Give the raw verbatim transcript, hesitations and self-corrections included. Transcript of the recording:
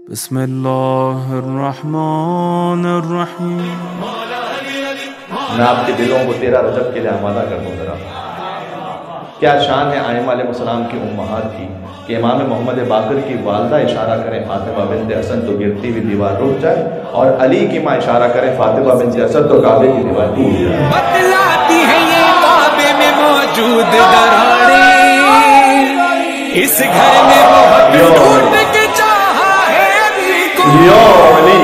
बिस्मिल्लाहिर्रहमानिर्रहीम। मैं आपके दिलों को तेरह रजब के लिए आमादा कर दूँ। जरा क्या शान है आइमा अलैहिस्सलाम की उम्महात की कि इमाम मोहम्मद बाकर की वालदा इशारा करें फातिमा बिन्त असद तो गिरती हुई दीवार रुक जाए, और अली की माँ इशारा करें फातिमा बिन्त असद तो काबे की दीवार टूट जाए। बतलाती है ये काबे में मौजूद दरारें, इस घर में मोहब्बत ढूंढ के चाहा है अली को।